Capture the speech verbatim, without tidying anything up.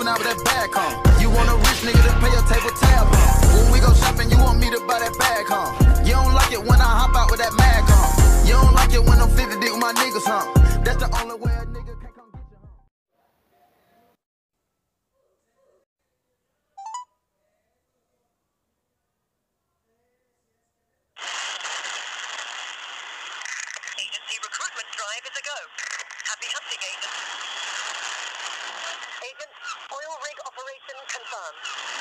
moving out with that bag, huh? You want a rich nigga to pay your table tab, huh? When we go shopping, you want me to buy that bag, huh? You don't like it when I hop out with that mag, huh? You don't like it when I'm fifty deep with my niggas, huh? That's the only way a nigga can come get you, huh? Agency recruitment drive is a go. Happy hunting, agent. Agent, oil rig operation confirmed.